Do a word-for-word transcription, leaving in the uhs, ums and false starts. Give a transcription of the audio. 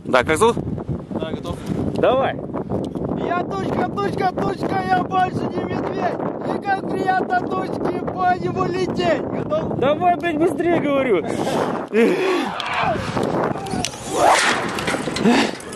Да, как зовут? Да, готов. Давай. Я точка, точка, точка, я больше не медведь. И как приятно точки по нему лететь. Готов? Давай, блядь, быстрее, говорю.